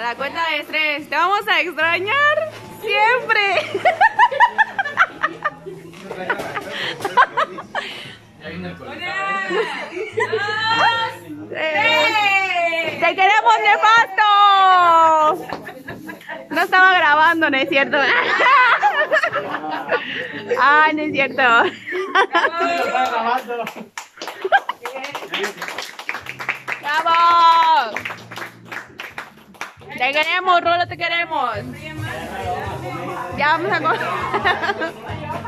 A la cuenta de 3. Te vamos a extrañar siempre. ¡Te queremos, nefasto! No estaba grabando, ¿no es cierto? Ah, no es cierto. ¡Bravo! Te queremos, Rulo, te queremos. Ya vamos a comer.